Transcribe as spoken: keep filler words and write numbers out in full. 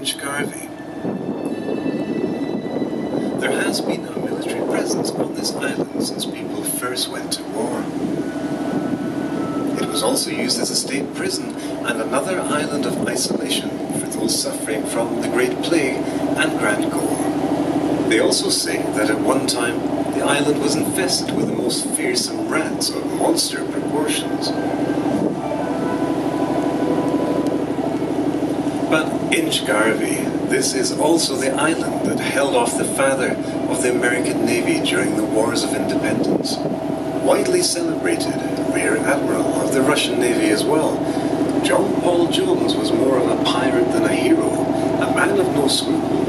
Inchgarvie. There has been a military presence on this island since people first went to war. It was also used as a state prison and another island of isolation for those suffering from the Great Plague and Grand Gore. They also say that at one time the island was infested with the most fearsome rats of monster proportions. But Inchgarvie, this is also the island that held off the father of the American Navy during the Wars of Independence. Widely celebrated, Rear Admiral of the Russian Navy as well, John Paul Jones was more of a pirate than a hero, a man of no scruples.